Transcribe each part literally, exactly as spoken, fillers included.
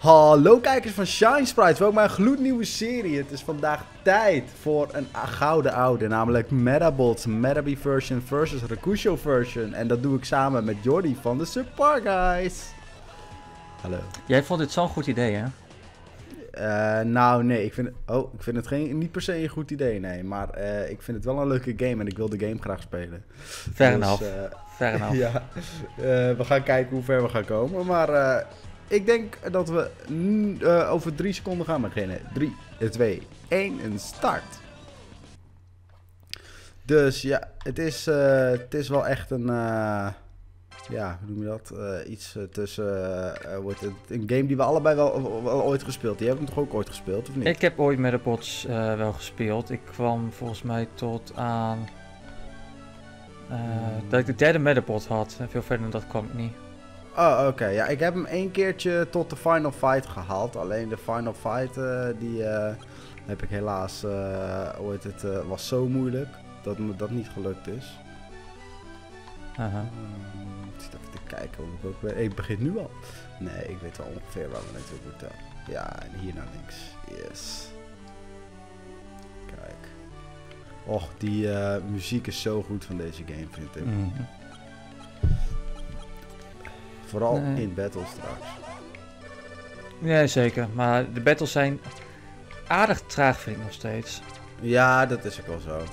Hallo kijkers van Shine Sprites, welkom bij een gloednieuwe serie. Het is vandaag tijd voor een gouden oude, namelijk Medabots, Medabi version versus Rakusho version. En dat doe ik samen met Jordi van de Subpar Guys. Hallo. Jij vond dit zo'n goed idee, hè? Uh, nou nee, ik vind, het, oh, ik vind het geen, niet per se een goed idee, nee. Maar uh, ik vind het wel een leuke game en ik wil de game graag spelen. Fair dus, enough. Uh, Fair enough. ja, uh, we gaan kijken hoe ver we gaan komen. Maar uh, ik denk dat we uh, over drie seconden gaan beginnen. drie, twee, één en start. Dus ja, het is, uh, het is wel echt een... Uh, Ja, hoe noem je dat? Uh, iets uh, tussen, uh, wordt het, een game die we allebei wel, wel, wel ooit gespeeld. Die hebben we toch ook ooit gespeeld, of niet? Ik heb ooit Medabots uh, wel gespeeld. Ik kwam volgens mij tot aan... Uh, hmm. Dat ik de derde Medabot had. En veel verder dan dat kwam ik niet. Oh, oké. Okay. Ja, ik heb hem één keertje tot de Final Fight gehaald. Alleen de Final Fight, uh, die uh, heb ik helaas, uh, ooit het uh, was zo moeilijk dat me dat niet gelukt is. Uh-huh. Kijken of ik ook weet. Ik begin nu al. Nee, ik weet wel ongeveer waar we naartoe moeten. Ja, en hier naar links. Yes. Kijk. Och, die uh, muziek is zo goed van deze game, vind ik. Mm-hmm. Vooral nee. in battles straks. Ja, zeker. Maar de battles zijn aardig traag, vind ik nog steeds. Ja, dat is ook wel zo.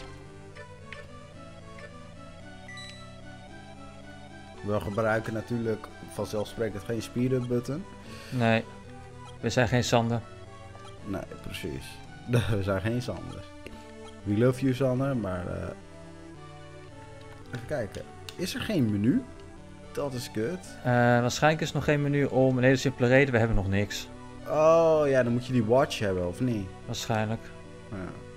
We gebruiken natuurlijk vanzelfsprekend geen speed-up button. Nee, we zijn geen Sander. Nee, precies. We zijn geen Sanders. We love you, Sander, maar... Uh... Even kijken. Is er geen menu? Dat is kut. Uh, waarschijnlijk is er nog geen menu om een hele simpele reden. We hebben nog niks. Oh ja, dan moet je die watch hebben, of niet? Waarschijnlijk. Ja.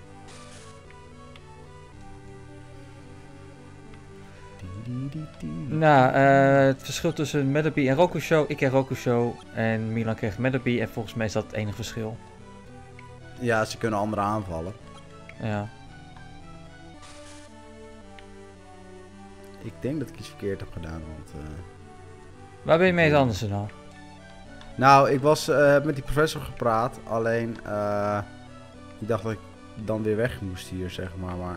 Nou, uh, het verschil tussen Medabi en Rakusho. Ik kreeg Rakusho en Milan kreeg Medabi. En volgens mij is dat het enige verschil. Ja, ze kunnen anderen aanvallen. Ja. Ik denk dat ik iets verkeerd heb gedaan, want... Uh... Waar ben je mee het anders dan? Nou, ik was uh, met die professor gepraat. Alleen, uh, ik dacht dat ik dan weer weg moest hier, zeg maar. Maar...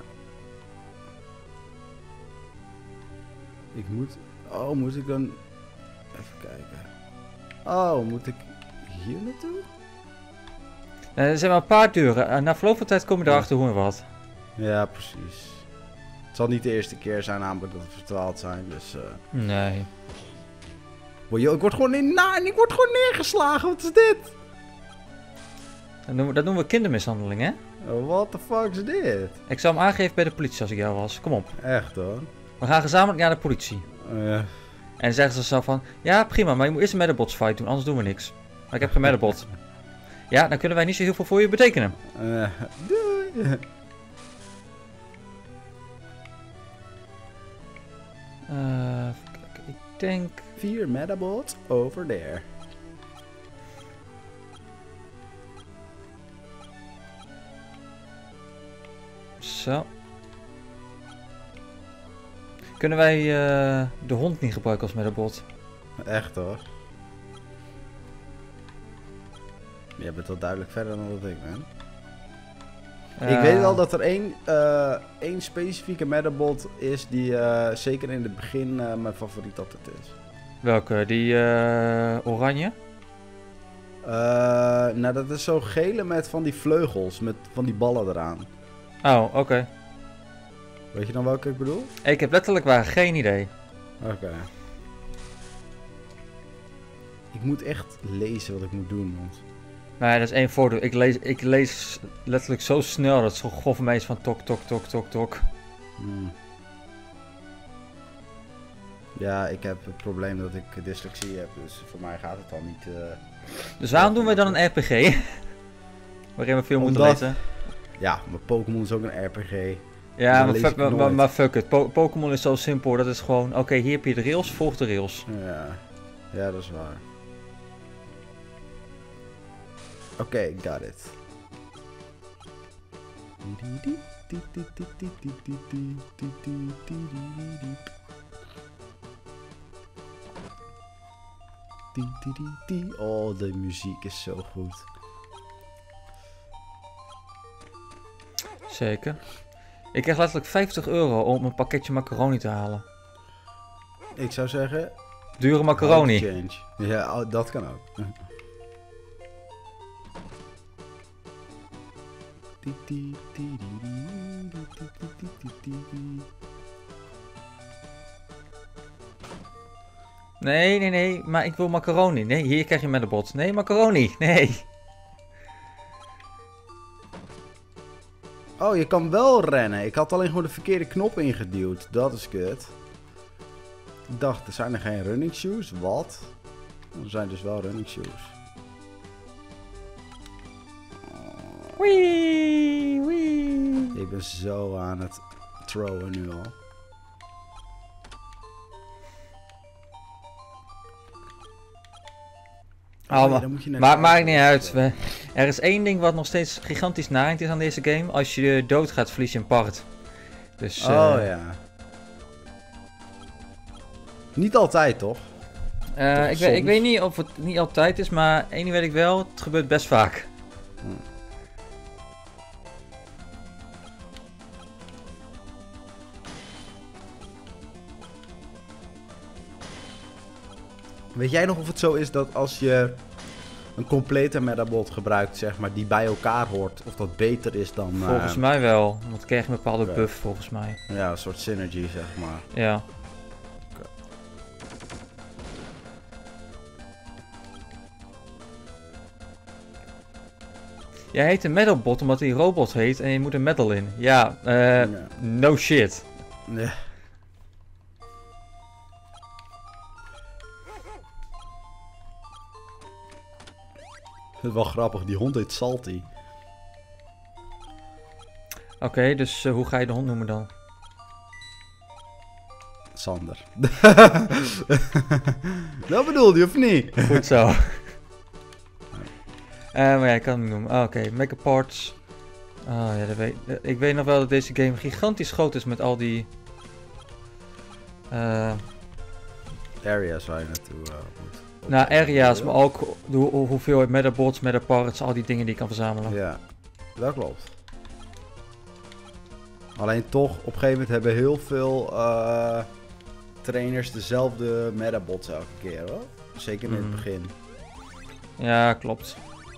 Ik moet... Oh, moet ik dan... Even kijken. Oh, moet ik hier naartoe? Uh, er zijn maar een paar deuren. Uh, na verloop van tijd kom je erachter ja. hoe en wat. Ja, precies. Het zal niet de eerste keer zijn namelijk dat we verdwaald zijn, dus... Uh... Nee. Boy, yo, ik word gewoon in na en ik word gewoon neergeslagen. Wat is dit? Dat noemen, dat noemen we kindermishandeling, hè? Oh, what the fuck is dit? Ik zou hem aangeven bij de politie als ik jou was. Kom op. Echt hoor. We gaan gezamenlijk naar de politie. Uh. En dan zeggen ze zo van... Ja, prima, maar je moet eerst een Medabots fight doen, anders doen we niks. Maar ik heb geen Medabot. Ja, dan kunnen wij niet zo heel veel voor je betekenen. Uh, doei. Uh, ik denk... Vier Medabots over there. Zo. Kunnen wij uh, de hond niet gebruiken als Medabot? Echt hoor. Je bent wel duidelijk verder dan dat ik ben. Uh, ik weet wel dat er één, uh, één specifieke Medabot is die uh, zeker in het begin uh, mijn favoriet altijd is. Welke? Die uh, oranje? Uh, nou, dat is zo gele met van die vleugels, met van die ballen eraan. Oh, oké. Okay. Weet je dan welke ik bedoel? Ik heb letterlijk waar geen idee. Oké. Okay. Ik moet echt lezen wat ik moet doen, want... Nee, dat is één voordeel. Ik lees, ik lees letterlijk zo snel dat het zo goh voor mij is van tok, tok, tok, tok, tok. Hmm. Ja, ik heb het probleem dat ik dyslexie heb, dus voor mij gaat het al niet... Uh, dus waarom doen wij dan een R P G? Waarin we veel moeten lezen? Ja, maar Pokémon is ook een R P G. Ja, maar fuck, maar, maar, maar fuck it. Po Pokémon is zo simpel. Dat is gewoon, oké, okay, hier heb je de rails, volg de rails. Ja, ja dat is waar. Oké, okay, got it. Die, die, die, die. Oh, de muziek is zo goed. Zeker. Ik krijg letterlijk vijftig euro om een pakketje macaroni te halen. Ik zou zeggen... Dure macaroni. Change. Ja, oh, dat kan ook. Nee, nee, nee, maar ik wil macaroni. Nee, hier krijg je met de bot. Nee, macaroni. Nee. Oh, je kan wel rennen. Ik had alleen gewoon de verkeerde knop ingeduwd. Dat is kut. Ik dacht, er zijn er geen running shoes? Wat? Er zijn dus wel running shoes. Wee, wee. Ik ben zo aan het throwen nu al. Oh, Oh, maar ja, dan moet je naar maar de maakt auto. niet uit. We, er is één ding wat nog steeds gigantisch naaiend is aan deze game. Als je dood gaat, verlies je een part. Dus, Oh uh, ja. Niet altijd, toch? uh, ik, weet, ik Soms. weet niet of het niet altijd is, maar één ding weet ik wel. Het gebeurt best vaak. Hm. Weet jij nog of het zo is dat als je een complete Medabot gebruikt, zeg maar, die bij elkaar hoort, of dat beter is dan... uh, Volgens mij wel. Want dan krijg je een bepaalde Oké. buff, volgens mij. Ja, een soort synergy, zeg maar. Ja. Oké. Jij heet een metalbot omdat hij robot heet en je moet een metal in. Ja, eh, Ja. no shit. Nee. Het is wel grappig, die hond heet Salty. Oké, okay, dus uh, hoe ga je de hond noemen dan? Sander. Dat bedoelde je, of niet? Goed zo. uh, maar ja, ik kan hem niet noemen. Oh, Oké, okay. Mega Parts. Oh ja, dat weet, ik weet nog wel dat deze game gigantisch groot is met al die... Uh, Areas waar je naartoe uh, moet. nou, areas, maar ook de ho hoeveelheid metabots, metaparts, al die dingen die je kan verzamelen. Ja, dat klopt. Alleen toch, op een gegeven moment hebben heel veel uh, trainers dezelfde metabots elke keer, hoor. Zeker in Mm. het begin. Ja, klopt.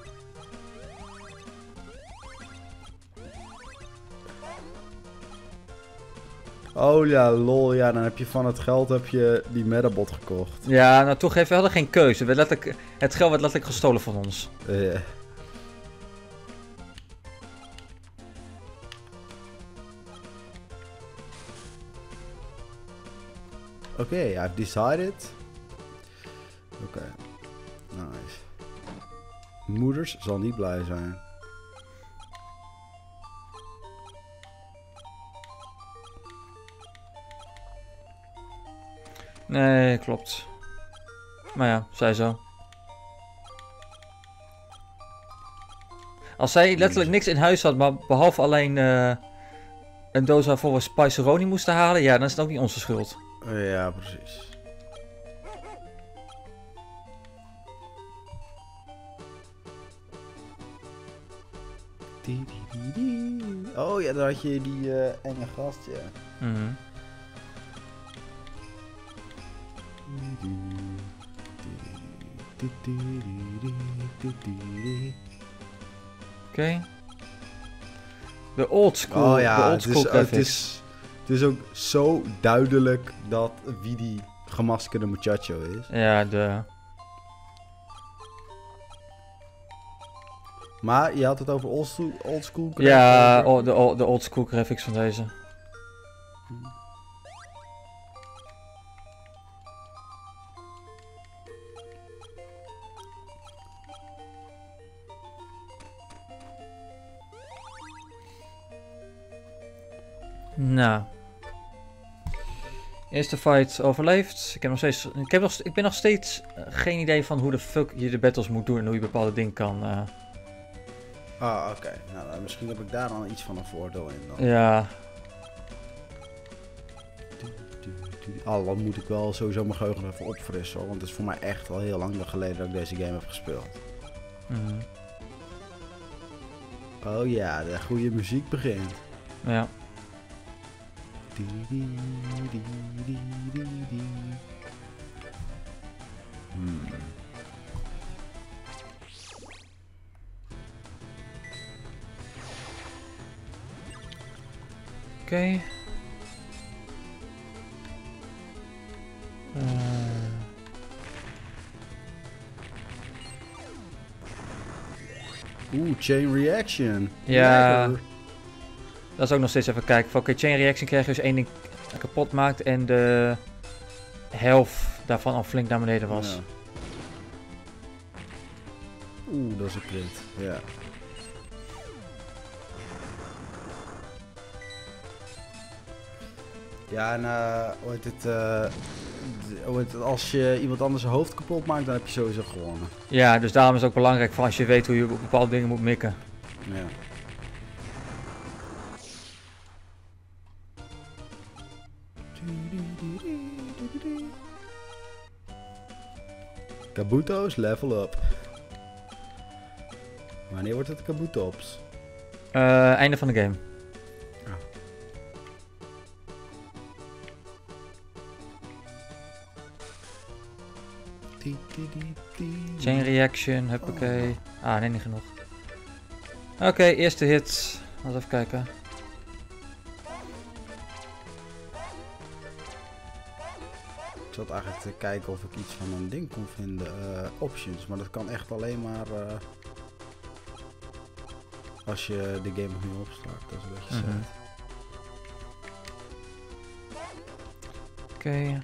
Oh ja, lol, ja, dan heb je van het geld heb je die metabot gekocht. Ja, nou toch even, we hadden geen keuze. We letterlijk, het geld werd letterlijk gestolen van ons. Uh, Oké, okay, I've decided. Oké, okay. Nice. Moeders zal niet blij zijn. Nee, klopt. Maar ja, zij zo. Als zij letterlijk niks in huis had, maar behalve alleen uh, een doos waarvoor we Spiceroni moesten halen, ja, dan is het ook niet onze schuld. Uh, ja, precies. Oh ja, daar had je die uh, enge gast, ja. Mm-hmm. Oké. Okay. De old school. Oh ja, de old school het, is, het, is, het is ook zo duidelijk dat wie die gemaskerde muchacho is. Ja, de... Maar je had het over old school, old school ja, o, de, o, de old school graphics van deze. Hmm. Nou. Eerste fight overleefd. Ik, heb nog steeds, ik, heb nog, ik ben nog steeds uh, geen idee van hoe de fuck je de battles moet doen en hoe je bepaalde dingen kan. Uh... Ah, oké. Okay. Nou, misschien heb ik daar dan iets van een voordeel in dan. Ja. Al dan moet ik wel sowieso mijn geheugen even opfrissen. Want het is voor mij echt al heel lang geleden dat ik deze game heb gespeeld. Mhm. Oh ja, de goede muziek begint. Ja. Hmm. Oké. Okay. Uh. Oeh, chain reaction. Ja. Lekker. Dat is ook nog steeds even kijken. Oké, okay, chain reaction krijg je als één ding kapot maakt en de helft daarvan al flink naar beneden was. Ja. Oeh, dat is een crit. Ja. Ja, en uh, hoe heet het, uh, hoe heet het, als je iemand anders zijn hoofd kapot maakt, dan heb je sowieso gewonnen. Ja, dus daarom is het ook belangrijk van als je weet hoe je op bepaalde dingen moet mikken. Ja. Kabuto's level up. Wanneer wordt het Kabutops? Uh, einde van de game. Oh. Chain reaction, huppakee. Ah, nee, niet genoeg. Oké, okay, eerste hit. Laten we even kijken. Ik zat eigenlijk te kijken of ik iets van een ding kon vinden. Uh, options, maar dat kan echt alleen maar uh, als je de game nog niet opstart. Dat is een beetje mm-hmm. sad. Oké. Okay.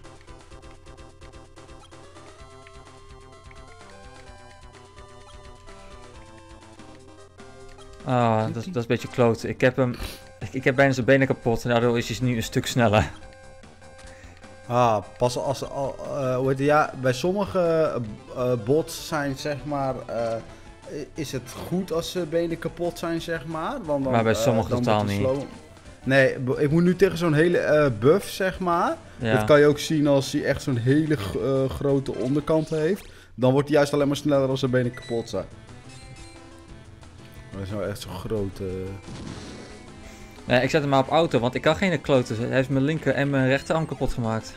Ah, dat, dat is een beetje kloot. Ik heb hem. Ik, ik heb bijna zijn benen kapot en daardoor is hij nu een stuk sneller. Ah, pas als, al, uh, hoe heet het, ja, bij sommige uh, bots zijn zeg maar, uh, is het goed als ze benen kapot zijn zeg maar. Want dan, maar bij sommige uh, totaal niet. Slow... Nee, ik moet nu tegen zo'n hele uh, buff zeg maar. Ja. Dat kan je ook zien als hij echt zo'n hele uh, grote onderkant heeft. Dan wordt hij juist alleen maar sneller als zijn benen kapot zijn. Dat is nou echt zo'n grote... Uh... Nee, ik zet hem maar op auto, want ik kan geen kloten. Hij heeft mijn linker en mijn rechterarm kapot gemaakt.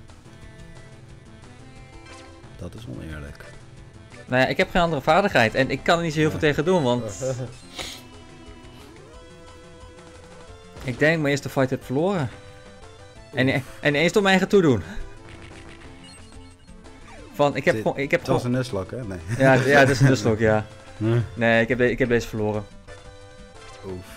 Dat is oneerlijk. Nou ja, ik heb geen andere vaardigheid en ik kan er niet zo heel ja. veel tegen doen, want... ik denk dat ik mijn eerste fight heb verloren. En, en eens door mijn eigen toedoen. Van, ik heb Dit, gewoon... Ik heb het was gewoon... een Nuzlocke, hè? Nee. Ja, ja, dat is een Nuzlocke, ja. Huh? Nee, ik heb, de, ik heb deze verloren. Oef.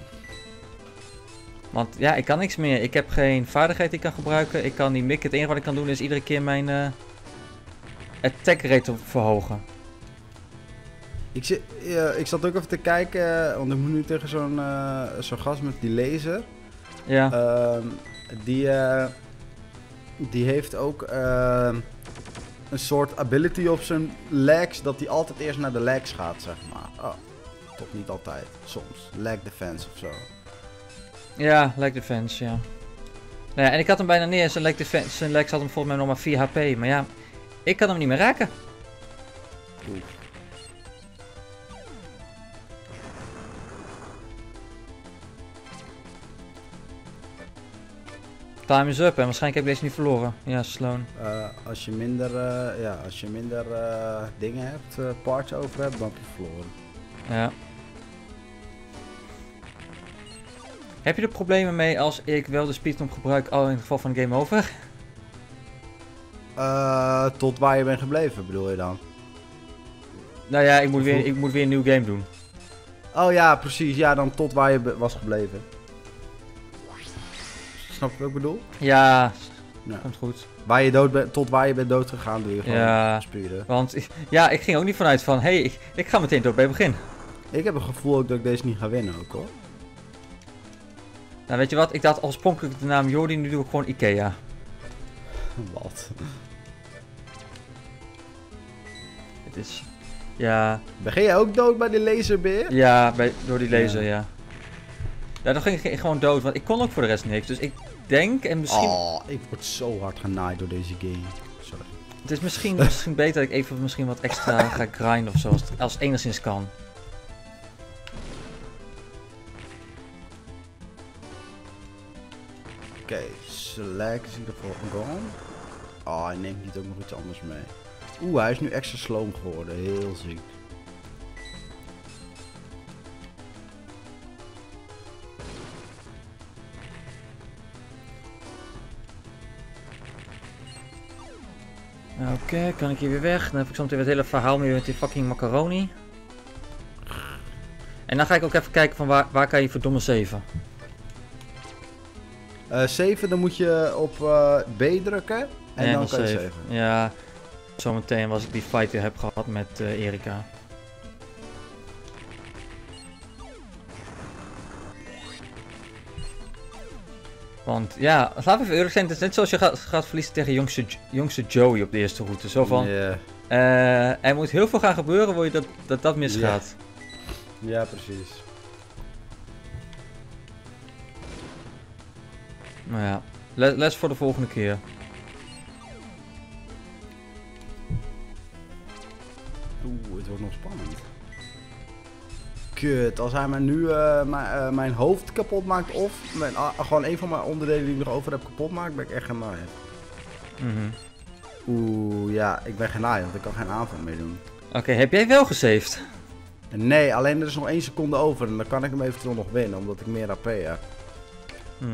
Want ja, ik kan niks meer. Ik heb geen vaardigheid die ik kan gebruiken. Ik kan niet mikken. Het enige wat ik kan doen is iedere keer mijn uh, attack rate verhogen. Ik, zit, uh, ik zat ook even te kijken, want ik moet nu tegen zo'n uh, zo'n gast met die laser. Ja. Uh, die, uh, die heeft ook uh, een soort ability op zijn legs, dat hij altijd eerst naar de legs gaat, zeg maar. Oh, toch niet altijd, soms. Leg defense of zo. Ja, leg defense, ja. Nou ja, en ik had hem bijna neer. Zijn leg defense, zijn legs had hem volgens mij nog maar vier H P. Maar ja, ik kan hem niet meer raken. Oeh. Time is up en waarschijnlijk heb ik deze niet verloren. Ja, Sloan. Uh, als je minder, uh, ja, als je minder uh, dingen hebt, uh, parts over hebt, dan heb je verloren. Ja. Heb je er problemen mee als ik wel de speedknop gebruik al in het geval van game over? Uh, tot waar je bent gebleven, bedoel je dan? Nou ja, ik moet, weer, ik moet weer een nieuw game doen. Oh ja, precies. Ja, dan tot waar je be- was gebleven. Snap je wat ik bedoel? Ja, ja. Komt goed. Waar je dood bent, tot waar je bent dood gegaan, doe je gewoon ja, spuren. Want ja, ik ging ook niet vanuit van, hé, hey, ik, ik ga meteen dood bij het begin. Ik heb een gevoel ook dat ik deze niet ga winnen ook, hoor. Nou, weet je wat? Ik dacht oorspronkelijk de naam Jordi, nu doe ik gewoon Ikea. Wat? Het is... Ja... Ben jij ook dood bij die laserbeer? Ja, bij, door die laser, ja. Ja, ja dan ging ik gewoon dood, want ik kon ook voor de rest niks. Dus ik... denk, en misschien... Oh, ik word zo hard genaaid door deze game. Sorry. Het is misschien, misschien beter dat ik even misschien wat extra ga grinden of zo, als het, als het enigszins kan. Oké, okay, select is in ieder geval gone. Oh, hij neemt niet ook nog iets anders mee. Oeh, hij is nu extra sloom geworden. Heel ziek. Oké, okay, kan ik hier weer weg. Dan heb ik soms weer het hele verhaal mee met die fucking macaroni. En dan ga ik ook even kijken van waar, waar kan je verdomme zeven. Uh, zeven, dan moet je op uh, B drukken. En nee, dan kan je zeven. zeven. Ja, zometeen als ik die fight weer heb gehad met uh, Erika. Want ja, laten we even eerlijk zijn, het is net zoals je gaat, gaat verliezen tegen jongste, jongste Joey op de eerste route. Zo van, yeah. uh, er moet heel veel gaan gebeuren voor je dat dat, dat misgaat. Yeah. Ja, precies. Nou ja, les, les voor de volgende keer. Oeh, het wordt nog spannend. Kut, als hij mij nu uh, mijn, uh, mijn hoofd kapot maakt of mijn, uh, gewoon een van mijn onderdelen die ik nog over heb kapot maakt, ben ik echt genaaid. Mm-hmm. Oeh, ja, ik ben genaaid, want ik kan geen aanval meer doen. Oké, okay, heb jij wel gesaved? Nee, alleen er is nog één seconde over en dan kan ik hem eventueel nog winnen, omdat ik meer A P heb. Hm.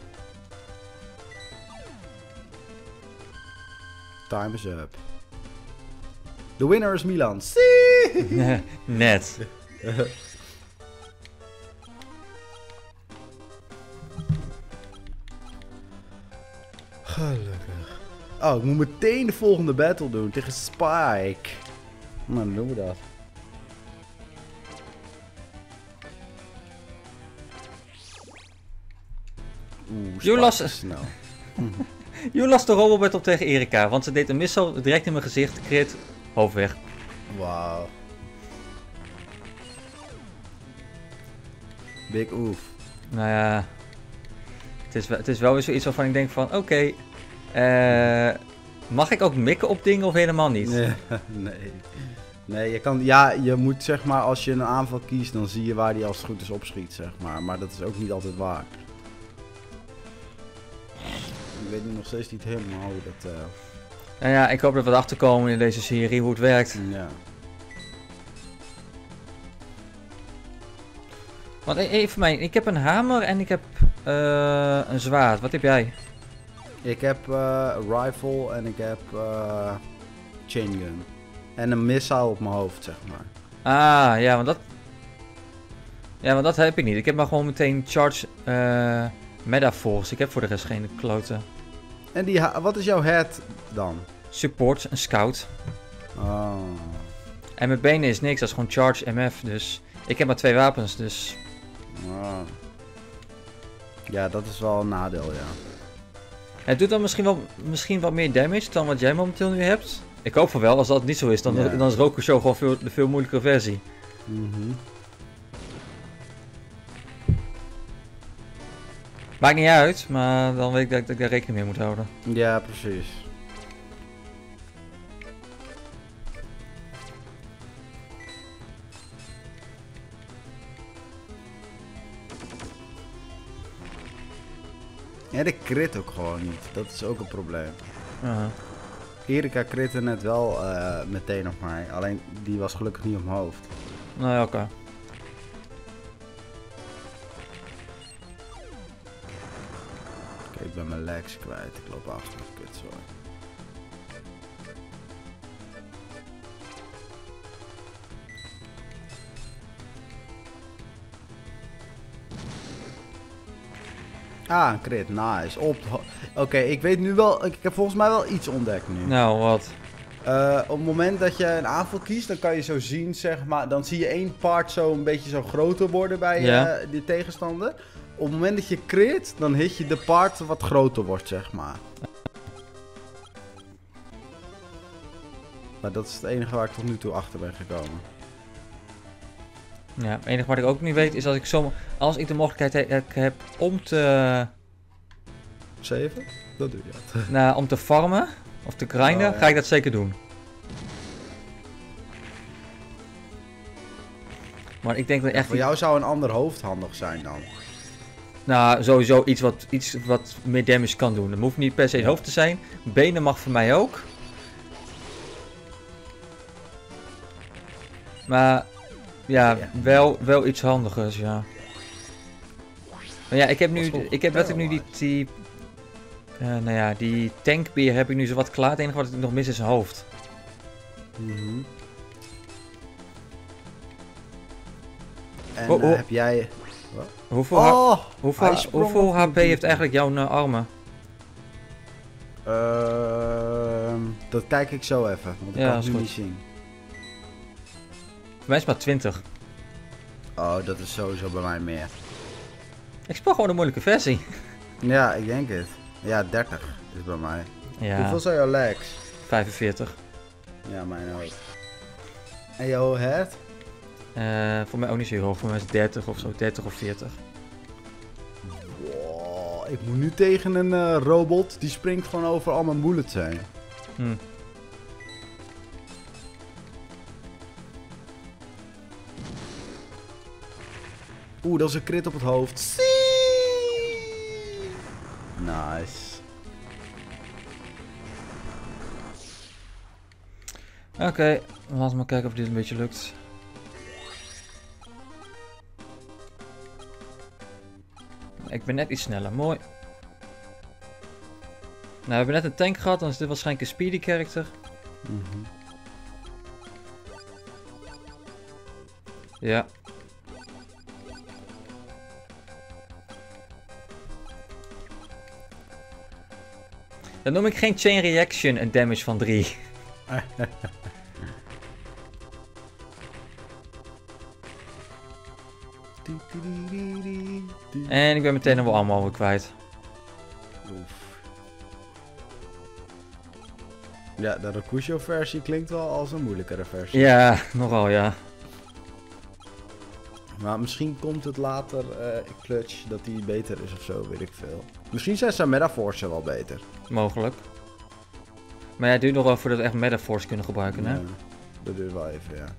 Time is up. The winner is Milan. See! Net. Gelukkig. Oh, ik moet meteen de volgende battle doen tegen Spike. Nou, dan doen we dat. Oeh, Spike is snel. Je las de Robobot op tegen Erika, want ze deed een missile direct in mijn gezicht, crit, hoofd weg. Wauw. Big oef. Nou ja, het is, het is wel weer zoiets waarvan ik denk van, oké, okay, uh, mag ik ook mikken op dingen of helemaal niet? Nee, nee. Nee, je kan, ja, je moet zeg maar, als je een aanval kiest, dan zie je waar die als het goed is opschiet, zeg maar. Maar dat is ook niet altijd waar. Ik weet nu nog steeds niet helemaal hoe dat... Uh... Nou ja, ik hoop dat we erachter komen in deze serie hoe het werkt. Ja. Want even mij, ik heb een hamer en ik heb uh, een zwaard. Wat heb jij? Ik heb uh, een rifle en ik heb uh, chain gun. En een missile op mijn hoofd, zeg maar. Ah, ja, want dat... Ja, want dat heb ik niet. Ik heb maar gewoon meteen charge uh, metaforce. Ik heb voor de rest geen kloten. En die ha wat is jouw head dan? Support, een scout. Oh. En mijn benen is niks, dat is gewoon charge M F. Dus ik heb maar twee wapens, dus... Oh. Ja, dat is wel een nadeel, ja. Het doet dan misschien wel misschien wat meer damage dan wat jij momenteel nu hebt. Ik hoop van wel, als dat niet zo is, dan, ja. dan is Rokusho gewoon veel, de veel moeilijkere versie. Mm-hmm. Maakt niet uit, maar dan weet ik dat, dat ik daar rekening mee moet houden. Ja, precies. Ja, de crit ook gewoon niet. Dat is ook een probleem. Uh-huh. Erika critte net wel uh, meteen op mij. Alleen die was gelukkig niet op mijn hoofd. Nou ja, oké. Okay. Oké, okay, ik ben mijn legs kwijt. Ik loop achter. Kut, sorry. Ah, een crit. Nice. Op. Oké, okay, ik weet nu wel... Ik heb volgens mij wel iets ontdekt nu. Nou, wat? Uh, op het moment dat je een aanval kiest, dan kan je zo zien, zeg maar... Dan zie je één part zo een beetje zo groter worden bij ja. uh, die tegenstander. Op het moment dat je crit, dan hit je de part wat groter wordt, zeg maar. Maar dat is het enige waar ik tot nu toe achter ben gekomen. Ja, het enige wat ik ook niet weet is dat ik zo, als ik de mogelijkheid he heb om te zeven? Dat doe je dat. Nou, om te farmen of te grinden Oh, ja. ga ik dat zeker doen. Maar ik denk dat echt... Voor jou zou een ander hoofd handig zijn dan. Nou, sowieso iets wat, iets wat meer damage kan doen. Het hoeft niet per se het hoofd te zijn. Benen mag voor mij ook. Maar ja, Ja. Wel, wel iets handigers, ja. Maar ja, ik heb nu, Dat is wel ik heb letterlijk nu die, die, eh, nou ja, die tankbeer heb ik nu zo wat klaar. Het enige wat ik nog mis is zijn hoofd. Mhm. En Oh, eh, oh. heb jij... Hoeveel, ha- Oh! hoeveel, hij sprong hoeveel op H P die- heeft eigenlijk jouw uh, armen? Ehm, dat kijk ik zo even, want ik Ja, kan is het nu goed. niet zien. Voor mij is het maar twintig. Oh, dat is sowieso bij mij meer. Ik speel gewoon een moeilijke versie. Ja, ik denk het. Ja, dertig is bij mij. Ja, Hoeveel zijn jouw legs? vijfenveertig. Ja, mijn ook. En jouw head? Eh, voor mij ook niet zo hoog. Voor mij is het dertig of zo. dertig of veertig. Wow, ik moet nu tegen een eh, robot die springt gewoon over al mijn bullets heen. Hm. Oeh, dat is een crit op het hoofd. Zie! Nice. Oké, okay, laten we maar kijken of dit een beetje lukt. Ik ben net iets sneller, mooi. Nou, we hebben net een tank gehad, dan is dit waarschijnlijk een speedy character. Mhm. Ja. Dan noem ik geen chain reaction een damage van drie. En ik ben meteen nog wel allemaal weer kwijt. Oef. Ja, de Rakusho versie klinkt wel als een moeilijkere versie. Ja, nogal ja. Maar misschien komt het later uh, in Clutch dat die beter is of zo, weet ik veel. Misschien zijn zijn Metaforce wel beter. Mogelijk. Maar ja, het duurt nog wel voordat we echt Metaforce kunnen gebruiken, hè? Ja, dat duurt wel even, ja.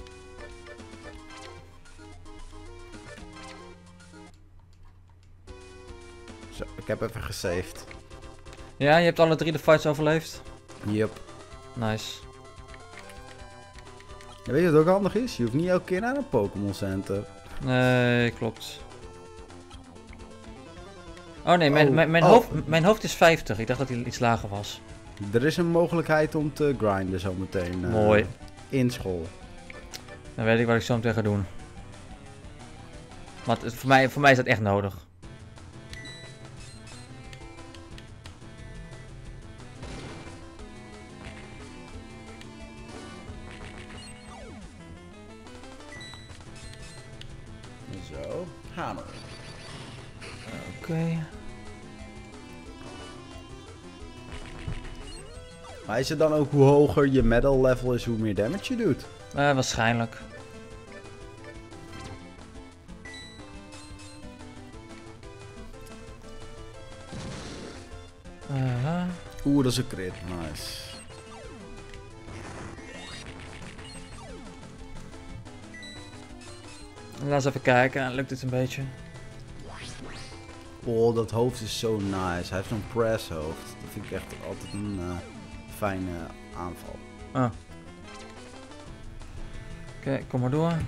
Zo, ik heb even gesaved. Ja, je hebt alle drie de fights overleefd. Yup. Nice. Ja, weet je wat ook handig is? Je hoeft niet elke keer naar een Pokémon Center. Nee, klopt. Oh nee, mijn, Oh, mijn, mijn, oh. hoofd, mijn hoofd is vijftig. Ik dacht dat hij iets lager was. Er is een mogelijkheid om te grinden zometeen. Uh, Mooi. In school. Dan weet ik wat ik zo meteen ga doen. Want het- voor mij, voor mij is dat echt nodig. Zo. Hamer. Oké. Okay. Maar is het dan ook hoe hoger je medal level is, hoe meer damage je doet? Uh, waarschijnlijk. Uh, Oeh, dat is een crit. Nice. laten we eens even kijken. Lukt het een beetje? Oh, dat hoofd is zo nice. Hij heeft zo'n press hoofd. Dat vind ik echt altijd een uh, fijne aanval. Ah. Oké, okay, kom maar door.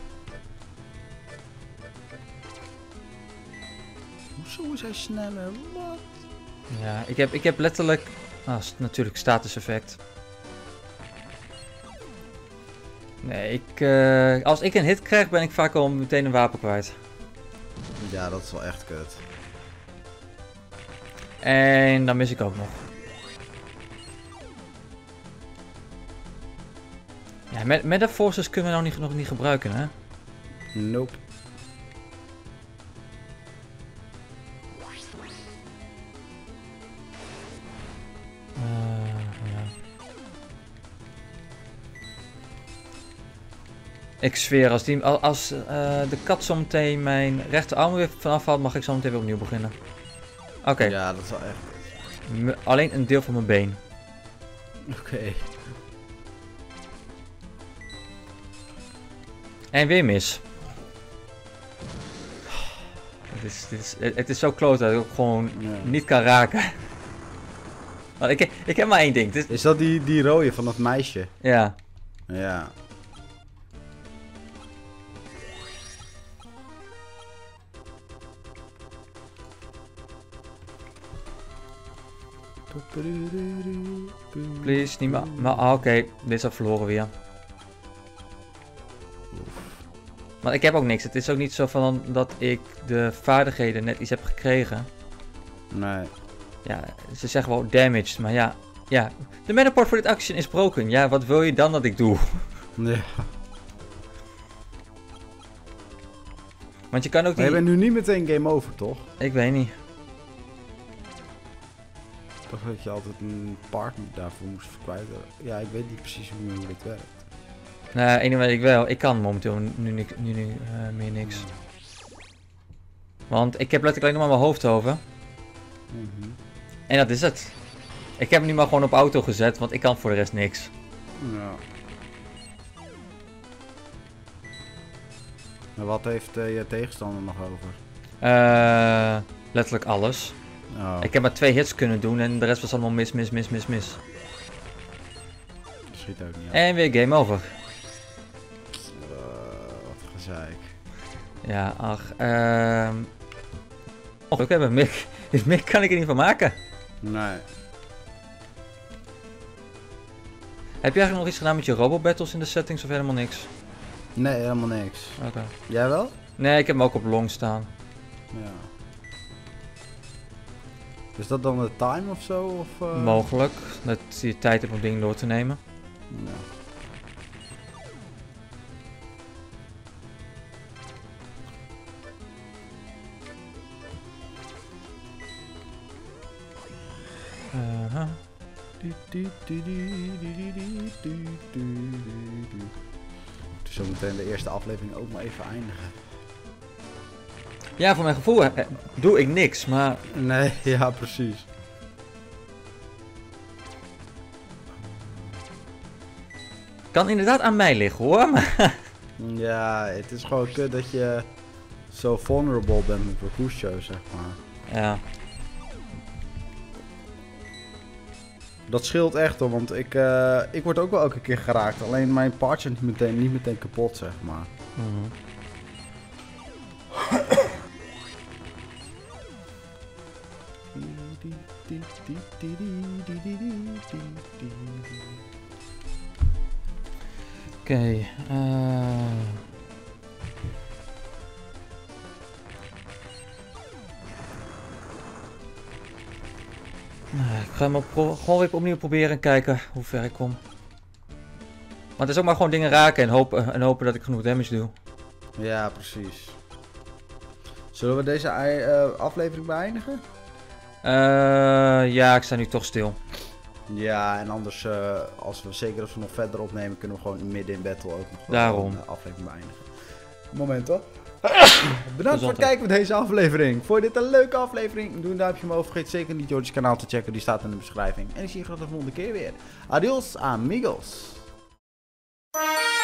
Hoezo is hij sneller? Wat? Ja, ik heb, ik heb letterlijk... Ah, natuurlijk status effect. Nee, ik, uh, als ik een hit krijg ben ik vaak al meteen een wapen kwijt. Ja, dat is wel echt kut. En dan mis ik ook nog. Ja, met, met de forces kunnen we nou niet, nog niet gebruiken, hè? Nope. Uh, ja. Ik zweer, als, die, als uh, de kat zometeen mijn rechterarm weer vanaf valt, mag ik zometeen weer opnieuw beginnen. Oké, okay. Ja, dat is wel echt... alleen een deel van mijn been. Oké. Okay. En weer mis. Het is, dit is, het is zo close dat ik ook gewoon ja. niet kan raken. Want ik, ik heb maar één ding. Is... is dat die, die rode van dat meisje? Ja. Ja. Please, niet meer. Maar ah, oké, okay. Dit is al verloren weer. Maar ik heb ook niks. Het is ook niet zo van dat ik de vaardigheden net iets heb gekregen. Nee. Ja, ze zeggen wel damaged, maar ja. Ja, de Metaport voor dit action is broken. Ja, wat wil je dan dat ik doe? Ja. Want je kan ook die... Maar je bent nu niet meteen game over, toch? Ik weet niet. Toch dat je altijd een partner daarvoor moest verkwijten. Ja, ik weet niet precies hoe, hoe dit werkt. Nou, één weet ik wel. Ik kan momenteel nu, nu, nu, nu uh, meer niks. Want ik heb letterlijk alleen nog maar mijn hoofd over. Mm-hmm. En dat is het. Ik heb hem nu maar gewoon op auto gezet, want ik kan voor de rest niks. Ja. En wat heeft uh, je tegenstander nog over? Uh, letterlijk alles. Oh. Ik heb maar twee hits kunnen doen en de rest was allemaal mis, mis, mis, mis, mis. Schiet ook niet op. En weer game over. Uh, wat gezeik. Ja, ach. Uh... Oh, oké, okay, meer, meer kan ik er niet van maken. Nee. Heb je eigenlijk nog iets gedaan met je robobattles in de settings of helemaal niks? Nee, helemaal niks. Oké. Okay. Jij wel? Nee, ik heb hem ook op long staan. Ja. Is dat dan de time of zo? Of, uh... Mogelijk. Dat je tijd hebt om dingen door te nemen. Ja. Uh-huh. Dus zo meteen de eerste aflevering ook maar even eindigen. Ja, voor mijn gevoel eh, doe ik niks, maar... Nee, ja, precies. Kan inderdaad aan mij liggen, hoor. Maar ja, het is gewoon kut dat je zo vulnerable bent met Rakusho, zeg maar. Ja. Dat scheelt echt hoor, want ik, uh, ik word ook wel elke keer geraakt. Alleen mijn parts zijn niet meteen, niet meteen kapot, zeg maar. Mm-hmm. Oké, okay, uh... nou, ik ga hem op, gewoon weer opnieuw proberen en kijken hoe ver ik kom. Maar het is ook maar gewoon dingen raken en hopen, en hopen dat ik genoeg damage doe. Ja, precies. Zullen we deze uh, aflevering beëindigen? Uh, ja, ik sta nu toch stil. Ja, en anders, uh, als we zeker als we nog verder opnemen, kunnen we gewoon midden in battle ook nog Daarom. een uh, aflevering beëindigen. Moment hoor. Bedankt voor het kijken van deze aflevering. Vond je dit een leuke aflevering? Doe een duimpje omhoog. Vergeet zeker niet Jordi's kanaal te checken. Die staat in de beschrijving. En ik zie je graag de volgende keer weer. Adios, amigos.